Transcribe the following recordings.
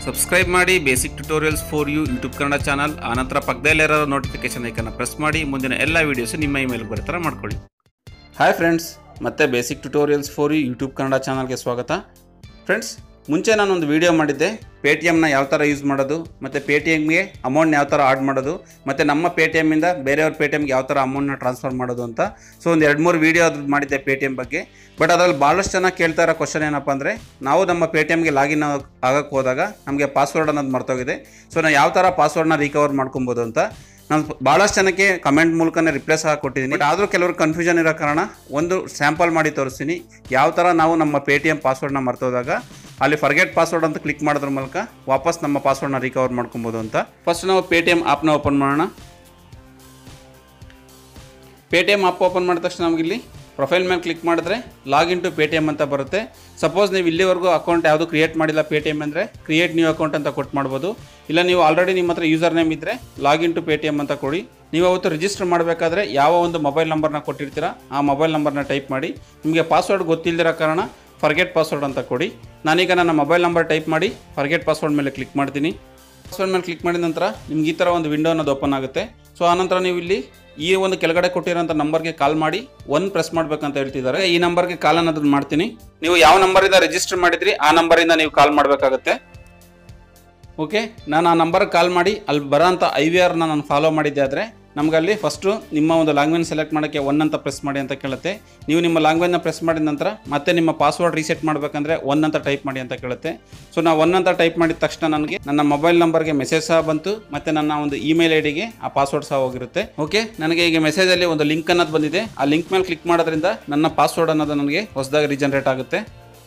Subscribe ಮಾಡಿ basic tutorials for you YouTube Kannada channel. ಆನಂತರ ಪಕ್ಕದಲ್ಲಿರೋ ನೋಟಿಫಿಕೇಶನ್ ಐಕನ್ನ ಪ್ರೆಸ್ ಮಾಡಿ ಮುಂದಿನ ಎಲ್ಲ ವೀಡಿಯೋಸ್ ನಿಮ್ಮ ಇಮೇಲ್ಗೆ ಬರ್ತಾರೆ ಮಾಡ್ಕೊಳ್ಳಿ. ಹಾಯ್ ಫ್ರೆಂಡ್ಸ್, ಮತ್ತೆ basic tutorials for you YouTube Kannada ಚಾನಲ್ಗೆ ಸ್ವಾಗತ. ಫ್ರೆಂಡ್ಸ್, ಮುಂಚೆ ನಾನೊಂದು ವಿಡಿಯೋ ಮಾಡಿದ್ದೆ ಪೇಟಿಎಮ್ನ ಯಾವ ಥರ ಯೂಸ್ ಮಾಡೋದು ಮತ್ತು ಪೇಟಿಎಮ್ಗೆ ಅಮೌಂಟ್ನ ಯಾವ ಥರ ಆಡ್ ಮಾಡೋದು ಮತ್ತು ನಮ್ಮ ಪೇಟಿಎಮ್ಮಿಂದ ಬೇರೆಯವ್ರ ಪೇಟಿಎಮ್ಗೆ ಯಾವ ಥರ ಅಮೌಂಟ್ನ ಟ್ರಾನ್ಸ್ಫರ್ ಮಾಡೋದು ಅಂತ. ಸೊ ಒಂದು 2-3 ವೀಡಿಯೋ ಅದು ಮಾಡಿದ್ದೆ ಪೇಟಿಎಮ್ ಬಗ್ಗೆ. ಬಟ್ ಅದರಲ್ಲಿ ಭಾಳಷ್ಟು ಜನ ಕೇಳ್ತಾ ಇರೋ ಕ್ವಶನ್ ಏನಪ್ಪ ಅಂದರೆ, ನಾವು ನಮ್ಮ ಪೇಟಿಎಮ್ಗೆ ಲಾಗಿನ್ ಆಗೋಕ್ಕೆ ಹೋದಾಗ ನಮಗೆ ಪಾಸ್ವರ್ಡ್ ಅನ್ನೋದು ಮರ್ತೋಗಿದೆ. ಸೊ ನಾವು ಯಾವ ಥರ ಪಾಸ್ವರ್ಡ್ನ ರಿಕವರ್ ಮಾಡ್ಕೊಬೋದು ಅಂತ ನಾನು ಭಾಳಷ್ಟು ಜನಕ್ಕೆ ಕಮೆಂಟ್ ಮೂಲಕನೇ ರಿಪ್ಲೈ ಸಹ ಕೊಟ್ಟಿದ್ದೀನಿ. ಬಟ್ ಆದರೂ ಕೆಲವರು ಕನ್ಫ್ಯೂಷನ್ ಇರೋ ಕಾರಣ ಒಂದು ಸ್ಯಾಂಪಲ್ ಮಾಡಿ ತೋರಿಸ್ತೀನಿ ಯಾವ ಥರ ನಾವು ನಮ್ಮ ಪೇಟಿಎಮ್ ಪಾಸ್ವರ್ಡ್ನ ಮರ್ತೋದಾಗ ಅಲ್ಲಿ ಫರ್ಗೆಟ್ ಪಾಸ್ವರ್ಡ್ ಅಂತ ಕ್ಲಿಕ್ ಮಾಡೋದ್ರ ಮೂಲಕ ವಾಪಸ್ ನಮ್ಮ ಪಾಸ್ವರ್ಡ್ನ ರಿಕವರ್ ಮಾಡ್ಕೊಬೋದು ಅಂತ. ಫಸ್ಟ್ ನಾವು ಪೇಟಿಎಮ್ ಆ್ಯಪ್ನ ಓಪನ್ ಮಾಡೋಣ. ಪೇಟಿಎಮ್ ಆ್ಯಪ್ ಓಪನ್ ಮಾಡಿದ ತಕ್ಷಣ ನಮಗಿಲ್ಲಿ ಪ್ರೊಫೈಲ್ ಮೇಲೆ ಕ್ಲಿಕ್ ಮಾಡಿದ್ರೆ ಲಾಗಿನ್ ಟು ಪೇಟಿಎಮ್ ಅಂತ ಬರುತ್ತೆ. ಸಪೋಸ್ ನೀವು ಇಲ್ಲಿವರೆಗೂ ಅಕೌಂಟ್ ಯಾವುದು ಕ್ರಿಯೇಟ್ ಮಾಡಿಲ್ಲ ಪೇಟಿಎಮ್ ಅಂದರೆ ಕ್ರಿಯೇಟ್ ನ್ಯೂ ಅಕೌಂಟ್ ಅಂತ ಕೊಟ್ಟು ಮಾಡ್ಬೋದು. ಇಲ್ಲ ನೀವು ಆಲ್ರೆಡಿ ನಿಮ್ಮ ಹತ್ರ ಯೂಸರ್ ನೇಮ್ ಇದ್ದರೆ ಲಾಗಿನ್ ಟು ಪೇಟಿಎಮ್ ಅಂತ ಕೊಡಿ. ನೀವು ಅವತ್ತು ರಿಜಿಸ್ಟರ್ ಮಾಡಬೇಕಾದ್ರೆ ಯಾವ ಒಂದು ಮೊಬೈಲ್ ನಂಬರ್ನ ಕೊಟ್ಟಿರ್ತೀರಾ ಆ ಮೊಬೈಲ್ ನಂಬರ್ನ ಟೈಪ್ ಮಾಡಿ. ನಿಮಗೆ ಪಾಸ್ವರ್ಡ್ ಗೊತ್ತಿಲ್ಲದಿರೋ ಕಾರಣ ಫರ್ಗೆಟ್ ಪಾಸ್ವರ್ಡ್ ಅಂತ ಕೊಡಿ. ನಾನೀಗ ನನ್ನ ಮೊಬೈಲ್ ನಂಬರ್ ಟೈಪ್ ಮಾಡಿ ಫರ್ಗೆಟ್ ಪಾಸ್ವರ್ಡ್ ಮೇಲೆ ಕ್ಲಿಕ್ ಮಾಡ್ತೀನಿ. ಪಾಸ್ವರ್ಡ್ ಮೇಲೆ ಕ್ಲಿಕ್ ಮಾಡಿದ ನಂತರ ನಿಮ್ಗೆ ಈ ಥರ ಒಂದು ವಿಂಡೋ ಅನ್ನೋದು ಓಪನ್ ಆಗುತ್ತೆ. ಸೊ ಆನಂತರ ನೀವು ಇಲ್ಲಿ ಈ ಒಂದು ಕೆಳಗಡೆ ಕೊಟ್ಟಿರೋಂಥ ನಂಬರ್ಗೆ ಕಾಲ್ ಮಾಡಿ ಪ್ರೆಸ್ ಮಾಡಬೇಕಂತ ಹೇಳ್ತಿದ್ದಾರೆ. ಈ ನಂಬರ್ಗೆ ಕಾಲ್ ಅನ್ನೋದನ್ನ ಮಾಡ್ತೀನಿ. ನೀವು ಯಾವ ನಂಬರಿಂದ ರಿಜಿಸ್ಟರ್ ಮಾಡಿದ್ರಿ ಆ ನಂಬರಿಂದ ನೀವು ಕಾಲ್ ಮಾಡಬೇಕಾಗುತ್ತೆ. ಓಕೆ, ನಾನು ಆ ನಂಬರ್ಗೆ ಕಾಲ್ ಮಾಡಿ ಅಲ್ಲಿ ಬರೋಂಥ IVRನ ನಾನು ಫಾಲೋ ಮಾಡಿದ್ದೆ ಆದರೆ ನಮಗಲ್ಲಿ ಫಸ್ಟು ನಿಮ್ಮ ಒಂದು ಲ್ಯಾಂಗ್ವೇಜ್ ಸೆಲೆಕ್ಟ್ ಮಾಡೋಕ್ಕೆ 1 ಅಂತ ಪ್ರೆಸ್ ಮಾಡಿ ಅಂತ ಕೇಳುತ್ತೆ. ನೀವು ನಿಮ್ಮ ಲ್ಯಾಂಗ್ವೇಜ್ನ ಪ್ರೆಸ್ ಮಾಡಿದ ನಂತರ ಮತ್ತೆ ನಿಮ್ಮ ಪಾಸ್ವರ್ಡ್ ರೀಸೆಟ್ ಮಾಡಬೇಕಂದ್ರೆ 1 ಅಂತ ಟೈಪ್ ಮಾಡಿ ಅಂತ ಕೇಳುತ್ತೆ. ಸೊ ನಾವು 1 ಅಂತ ಟೈಪ್ ಮಾಡಿದ ತಕ್ಷಣ ನನಗೆ ನನ್ನ ಮೊಬೈಲ್ ನಂಬರ್ಗೆ ಮೆಸೇಜ್ ಸಹ ಬಂತು ಮತ್ತು ನನ್ನ ಒಂದು ಇಮೇಲ್ ಐಡಿಗೆ ಆ ಪಾಸ್ವರ್ಡ್ ಸಹ ಹೋಗಿರುತ್ತೆ. ಓಕೆ, ನನಗೆ ಈಗ ಮೆಸೇಜಲ್ಲಿ ಒಂದು ಲಿಂಕ್ ಅನ್ನೋದು ಬಂದಿದೆ. ಆ ಲಿಂಕ್ ಮೇಲೆ ಕ್ಲಿಕ್ ಮಾಡೋದ್ರಿಂದ ನನ್ನ ಪಾಸ್ವರ್ಡ್ ಅನ್ನೋದು ನನಗೆ ಹೊಸದಾಗಿ ರೀಜನರೇಟ್ ಆಗುತ್ತೆ.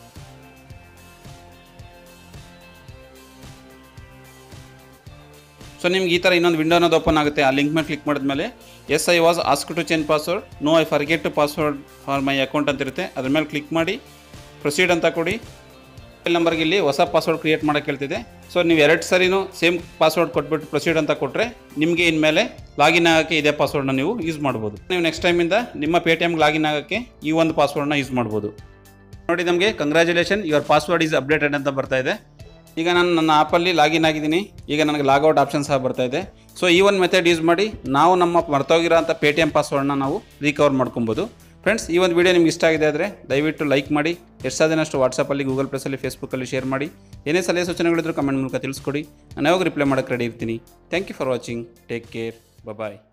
ಸೊ ನಿಮ್ಗೆ ಈ ಥರ ಇನ್ನೊಂದು ವಿಂಡೋ ಅನ್ನೋದು ಓಪನ್ ಆಗುತ್ತೆ. ಆ ಲಿಂಕ್ ಮೇಲೆ ಕ್ಲಿಕ್ ಮಾಡಿದ್ಮೇಲೆ yes I was ask to change password, no I forget to password for my account ಅಂತ ಇರುತ್ತೆ. ಅದ್ರ ಮೇಲೆ ಕ್ಲಿಕ್ ಮಾಡಿ ಪ್ರೊಸೀಡ್ ಅಂತ ಕೊಡಿ. ಮೊಬೈಲ್ ನಂಬರ್ಗೆ ಇಲ್ಲಿ ಹೊಸ ಪಾಸ್ವರ್ಡ್ ಕ್ರಿಯೇಟ್ ಮಾಡೋಕ್ಕೆ ಹೇಳ್ತಿದೆ. ಸೊ ನೀವು 2 ಸರಿನೂ ಸೇಮ್ ಪಾಸ್ವರ್ಡ್ ಕೊಟ್ಬಿಟ್ಟು ಪ್ರೊಸೀಡ್ ಅಂತ ಕೊಟ್ಟರೆ ನಿಮಗೆ ಇನ್ಮೇಲೆ ಲಾಗಿನ್ ಆಗೋಕ್ಕೆ ಇದೇ ಪಾಸ್ವರ್ಡ್ನ ನೀವು ಯೂಸ್ ಮಾಡ್ಬೋದು. ನೀವು ನೆಕ್ಸ್ಟ್ ಟೈಮಿಂದ ನಿಮ್ಮ ಪೇಟಿಎಮ್ಗೆ ಲಾಗಿನ್ ಆಗೋಕ್ಕೆ ಈ ಒಂದು ಪಾಸ್ವರ್ಡ್ನ ಯೂಸ್ ಮಾಡ್ಬೋದು. ನೋಡಿ, ನಮಗೆ congratulation, your password is updated ಅಂತ ಬರ್ತಾ ಇದೆ. ಈಗ ನಾನು ನನ್ನ ಆ್ಯಪಲ್ಲಿ ಲಾಗಿನ್ ಆಗಿದ್ದೀನಿ. ಈಗ ನನಗೆ ಲಾಗೌಟ್ ಆಪ್ಷನ್ ಸಹ ಬರ್ತಾ ಇದೆ. ಸೊ ಈ ಒಂದು ಮೆಥಡ್ ಯೂಸ್ ಮಾಡಿ ನಾವು ನಮ್ಮ ಮರ್ತೋಗಿರೋ ಅಂಥ ಪೇಟಿಎಮ್ ಪಾಸ್ವರ್ಡ್ನ ನಾವು ರಿಕವರ್ ಮಾಡ್ಕೊಬೋದು. ಫ್ರೆಂಡ್ಸ್, ಈ ಒಂದು ವಿಡಿಯೋ ನಿಮ್ಗೆ ಇಷ್ಟ ಆಗಿದೆ ಆದರೆ ದಯವಿಟ್ಟು ಲೈಕ್ ಮಾಡಿ. ಎಷ್ಟು ಸಾಧ್ಯನಷ್ಟು ವಾಟ್ಸಪ್ಪಲ್ಲಿ, ಗೂಗಲ್ ಪ್ಲಸ್ಸಲ್ಲಿ, ಫೇಸ್ಬುಕ್ಕಲ್ಲಿ ಶೇರ್ ಮಾಡಿ. ಏನೇ ಸಲಹೆ ಸೂಚನೆಗಳಿದ್ರು ಕಮೆಂಟ್ ಮೂಲಕ ತಿಳಿಸ್ಕೊಡಿ. ನಾನು ಯಾವಾಗ ರಿಪ್ಲೈ ಮಾಡೋಕ್ಕೆ ರೆಡಿ ಇರ್ತೀನಿ. Thank you for watching. Take care. Bye.